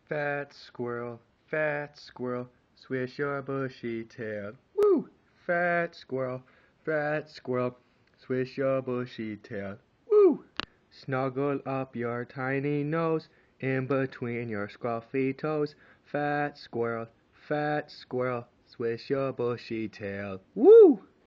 fat squirrel, swish your bushy tail. Woo! Fat squirrel, swish your bushy tail. Woo! Snuggle up your tiny nose in between your scruffy toes. Fat squirrel, swish your bushy tail. Woo!